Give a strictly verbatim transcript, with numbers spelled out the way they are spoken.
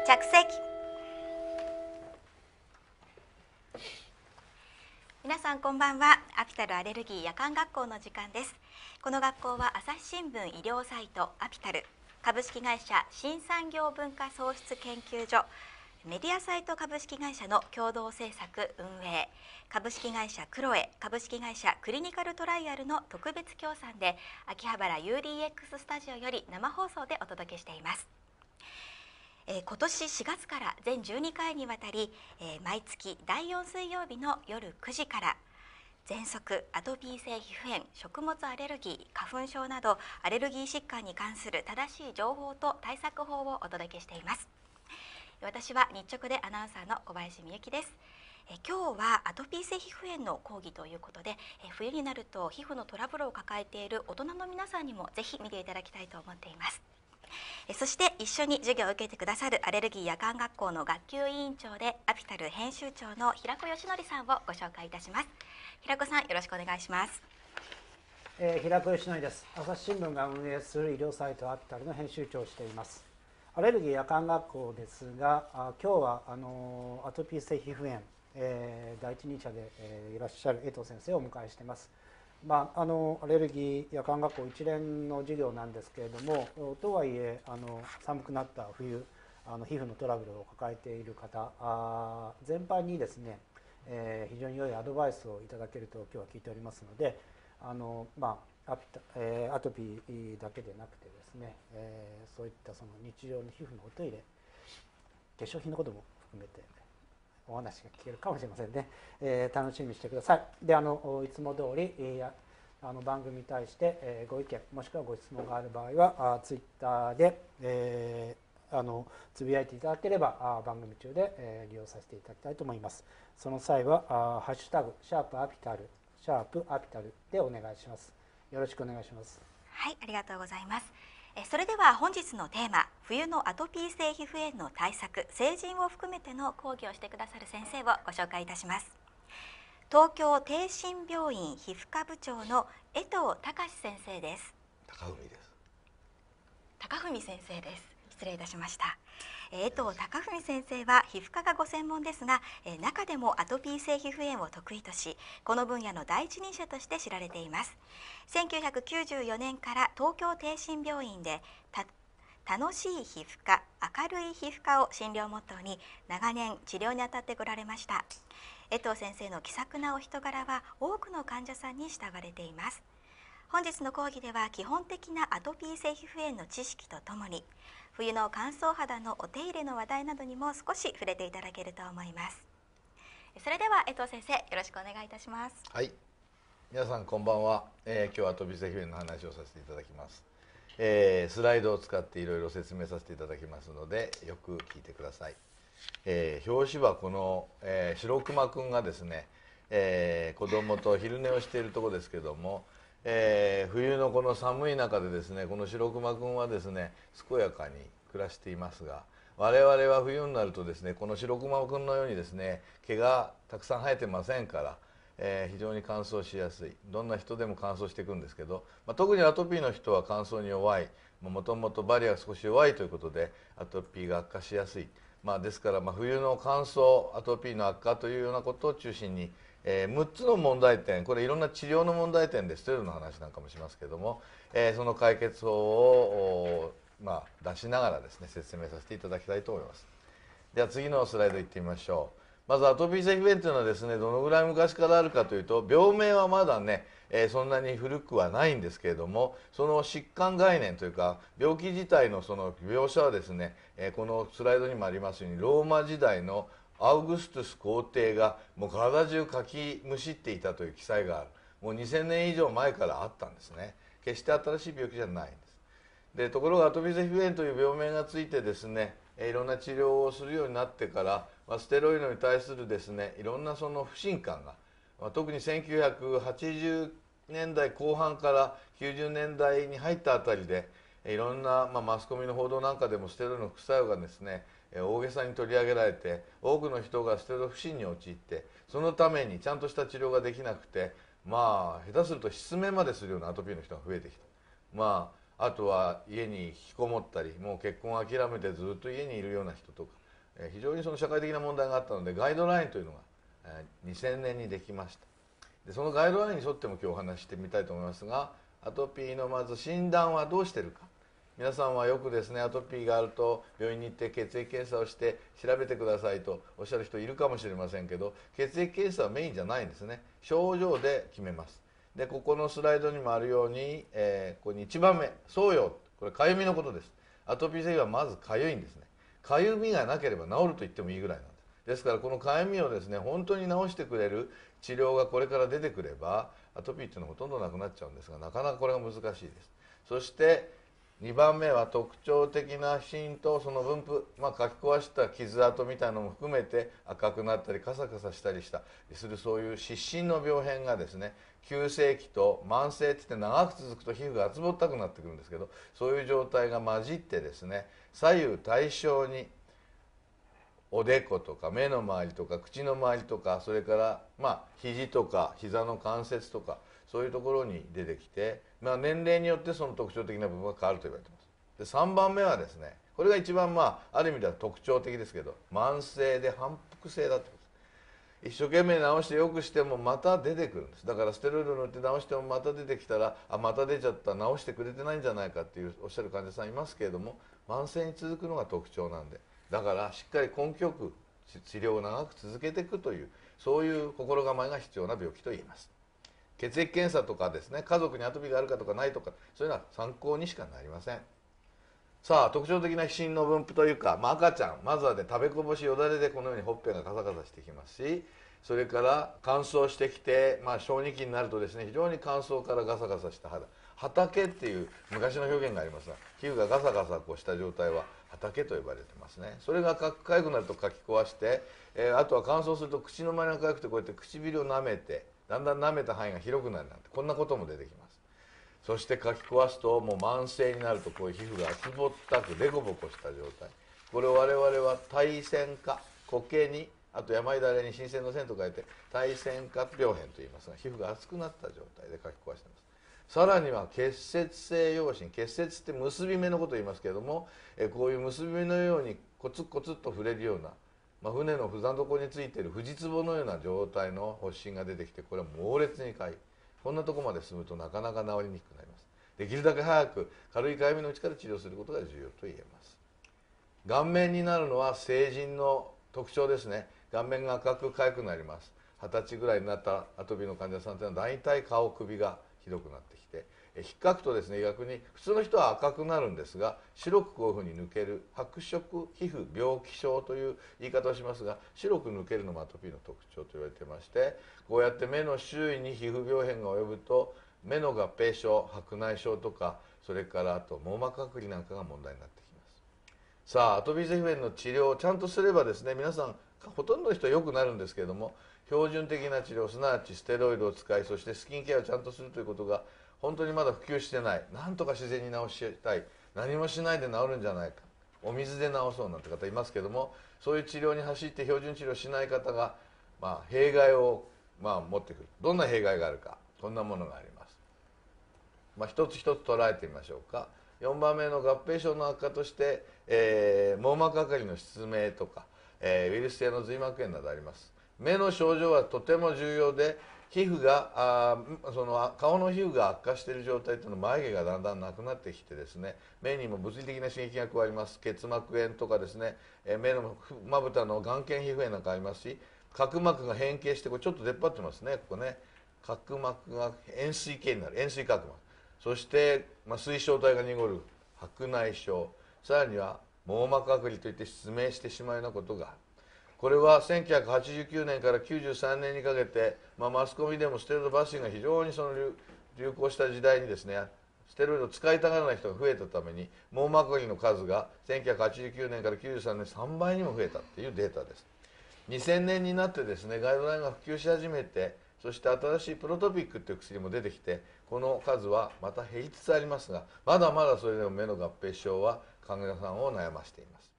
着席。皆さんこんばんは。アピタルアレルギー夜間学校の時間です。この学校は朝日新聞医療サイトアピタル、株式会社新産業文化創出研究所、メディアサイト株式会社の共同制作運営、株式会社クロエ、株式会社クリニカルトライアルの特別協賛で秋葉原 ユーディーエックス スタジオより生放送でお届けしています。えー、今年しがつから全じゅうにかいにわたり、えー、毎月だいよん水曜日の夜くじから喘息、アトピー性皮膚炎、食物アレルギー、花粉症などアレルギー疾患に関する正しい情報と対策法をお届けしています。私は日直でアナウンサーの小林美幸です。え今日はアトピー性皮膚炎の講義ということで、え冬になると皮膚のトラブルを抱えている大人の皆さんにもぜひ見ていただきたいと思っています。えそして一緒に授業を受けてくださるアレルギー夜間学校の学級委員長でアピタル編集長の平子義則さんをご紹介いたします。平子さん、よろしくお願いします。 えー、平子義則です。朝日新聞が運営する医療サイトアピタルの編集長をしています。アレルギー夜間学校ですが、あ今日はあのアトピー性皮膚炎、えー、第一人者で、えー、いらっしゃる江藤先生をお迎えしています。まあ、あのアレルギー夜間学校一連の授業なんですけれども、とはいえあの寒くなった冬、あの皮膚のトラブルを抱えている方あ全般にですね、えー、非常に良いアドバイスをいただけると今日は聞いておりますので、あの、まあアピタえー、アトピーだけでなくてですね、えー、そういったその日常の皮膚のお手入れ、化粧品のことも含めてお話が聞けるかもしれませんね。えー、楽しみにしてください。で、あのいつも通り、えー、あの番組に対して、えー、ご意見もしくはご質問がある場合はあツイッターで、えー、あのつぶやいていただければあ番組中で、えー、利用させていただきたいと思います。その際はあハッシュタグシャープアピタルシャープアピタルでお願いします。よろしくお願いします。 はい、ありがとうございます。それでは本日のテーマ、冬のアトピー性皮膚炎の対策、成人を含めての講義をしてくださる先生をご紹介いたします。東京帝心病院皮膚科部長の江藤隆先生です。 高文です。 高文先生です。失礼いたしました。江藤隆文先生は皮膚科がご専門ですが、中でもアトピー性皮膚炎を得意とし、この分野の第一人者として知られています。せんきゅうひゃくきゅうじゅうよねんから東京帝心病院で楽しい皮膚科、明るい皮膚科を診療モットーに長年治療に当たってこられました。江藤先生の気さくなお人柄は多くの患者さんに慕われています。本日の講義では基本的なアトピー性皮膚炎の知識とともに、冬の乾燥肌のお手入れの話題などにも少し触れていただけると思います。それでは江藤先生、よろしくお願いいたします。 はい、皆さんこんばんは。えー、今日はアトピー性皮膚炎の話をさせていただきます。えー、スライドを使っていろいろ説明させていただきますのでよく聞いてください。えー、表紙はこの、えー、白熊くんがですね、えー、子供と昼寝をしているところですけども、えー、冬のこの寒い中でですね、この白熊くんはですね健やかに暮らしていますが、我々は冬になるとですね、この白熊くんのようにですね毛がたくさん生えてませんから、えー、非常に乾燥しやすい。どんな人でも乾燥していくんですけど、まあ、特にアトピーの人は乾燥に弱い、もともとバリアが少し弱いということでアトピーが悪化しやすい。まあ、ですから、まあ、冬の乾燥アトピーの悪化というようなことを中心に、えー、むっつの問題点、これいろんな治療の問題点でステロイドの話なんかもしますけども、えー、その解決法を、まあ、出しながらですね説明させていただきたいと思います。では次のスライドいってみましょう。まずアトピー性皮膚炎というのはですね、どのぐらい昔からあるかというと、病名はまだね、えー、そんなに古くはないんですけれども、その疾患概念というか病気自体のその描写はですね、えー、このスライドにもありますようにローマ時代のアウグストゥス皇帝がもう体中かきむしっていたという記載がある。もうにせんねん以上前からあったんですね。決して新しい病気じゃないんです。でところがアトピー性皮膚炎という病名がついてですね、いろんな治療をするようになってから、まあ、ステロイドに対するですねいろんなその不信感が、まあ、特にせんきゅうひゃくはちじゅうねんだいこう半からきゅうじゅうねんだいに入ったあたりでいろんな、まあ、マスコミの報道なんかでもステロイドの副作用がですね大げさに取り上げられて、多くの人がステロイド不信に陥って、そのためにちゃんとした治療ができなくて、まあ下手すると失明までするようなアトピーの人が増えてきた。まああとは家に引きこもったり、もう結婚を諦めてずっと家にいるような人とか、えー非常にその社会的な問題があったので、ガイドラインというのが、えーにせんねんにできました。でそのガイドラインに沿っても今日お話ししてみたいと思いますが、アトピーのまず診断はどうしてるか。皆さんはよくですね、アトピーがあると病院に行って血液検査をして調べてくださいとおっしゃる人いるかもしれませんけど、血液検査はメインじゃないんですね。症状で決めます。でここのスライドにもあるように、えーここにいちばんめ、創用、これかゆみのことです。アトピー性はまずかゆいんですね。かゆみがなければ治ると言ってもいいぐらいなんです。ですからこのかゆみをですね、本当に治してくれる治療がこれから出てくれば、アトピーっていうのはほとんどなくなっちゃうんですが、なかなかこれが難しいです。そしてにばんめは特徴的な皮疹とその分布、まあ、かき壊した傷跡みたいなのも含めて赤くなったりカサカサしたりしたりする、そういう湿疹の病変がですね、急性期と慢性っていって長く続くと皮膚が厚ぼったくなってくるんですけど、そういう状態が混じってですね、左右対称におでことか目の周りとか口の周りとか、それからまあ肘とか膝の関節とか、そういうところに出てきて、まあ、年齢によってその特徴的な部分が変わると言われています。でさんばんめはですね、これが一番まあある意味では特徴的ですけど、慢性で反復性だということです。一生懸命治してよくしてもまた出てくるんです。だからステロイド塗って治してもまた出てきたら、あまた出ちゃった、治してくれてないんじゃないかっていうおっしゃる患者さんいますけれども、慢性に続くのが特徴なんで、だからしっかり根気よく治療を長く続けていくという、そういう心構えが必要な病気と言います。血液検査とかですね、家族にアトピーがあるかとかないとか、そういうのは参考にしかなりません。さあ特徴的な皮疹の分布というか、まあ、赤ちゃんまずはね、食べこぼしよだれでこのようにほっぺがカサカサしてきますし、それから乾燥してきて、まあ、小児期になるとですね、非常に乾燥からガサガサした肌、畑っていう昔の表現がありますが、皮膚がガサガサこうした状態は畑と呼ばれてますね。それがか痒くなるとかき壊して、えー、あとは乾燥すると口の周りが痒くて、こうやって唇を舐めてだんだん舐めた範囲が広くなるなんて、こんなことも出てきます。そしてかき壊すともう慢性になると、こういう皮膚が厚ぼったくデコボコした状態、これを我々は耐線化、苔にあと山だれに新鮮の線と書いて耐線化病変と言いますが、皮膚が厚くなった状態でかき壊しています。さらには結節性陽疹、結節って結び目のことを言いますけれども、えこういう結び目のようにコツコツと触れるような、まあ、船の船底についている藤壺のような状態の発疹が出てきて、これは猛烈にかゆい。こんなところまで進むとなかなか治りにくくなります。できるだけ早く軽いかゆみのうちから治療することが重要と言えます。顔面になるのは成人の特徴ですね。顔面が赤く痒くなります。はたちぐらいになったアトピーの患者さんというのは大体顔首がひどくなってきて、引っかくとですね、逆に普通の人は赤くなるんですが、白くこういうふうに抜ける白色皮膚病気症という言い方をしますが、白く抜けるのもアトピーの特徴と言われてまして、こうやって目の周囲に皮膚病変が及ぶと目の合併症、白内障とか、それからあと網膜剥離なんかが問題になってきます。さあアトピー性皮膚炎の治療をちゃんとすればですね、皆さんほとんどの人は良くなるんですけれども、標準的な治療、すなわちステロイドを使い、そしてスキンケアをちゃんとするということが本当にまだ普及してない。なんとか自然に治したい、何もしないで治るんじゃないか、お水で治そうなんて方いますけども、そういう治療に走って標準治療しない方が、まあ、弊害を、まあ、持ってくる。どんな弊害があるか、こんなものがあります。まあ、一つ一つ捉えてみましょうか。よんばんめの合併症の悪化として、えー、網膜剥離の失明とか、えー、ウイルス性の髄膜炎などあります。目の症状はとても重要で、皮膚があその顔の皮膚が悪化している状態というのは眉毛がだんだんなくなってきてですね、目にも物理的な刺激が加わります。結膜炎とかですね、えー、目のまぶたの眼瞼皮膚炎なんかありますし、角膜が変形して、これちょっと出っ張ってますね、ここね。角膜が円錐形になる、円錐角膜。そして、まあ、水晶体が濁る白内障、さらには網膜剥離といって失明してしまうようなことがある。これはせんきゅうひゃくはちじゅうきゅうねんからきゅうじゅうさんねんにかけて、まあ、マスコミでもステロイド抜粋が非常にその 流, 流行した時代にですね、ステロイドを使いたがらない人が増えたために、網膜剥離の数がせんきゅうひゃくはちじゅうきゅうねんからきゅうじゅうさんねんさんばいにも増えたというデータです。にせんねんになってですね、ガイドラインが普及し始めて、そして新しいプロトピックという薬も出てきて、この数はまた減りつつありますが、まだまだそれでも目の合併症は患者さんを悩ましています。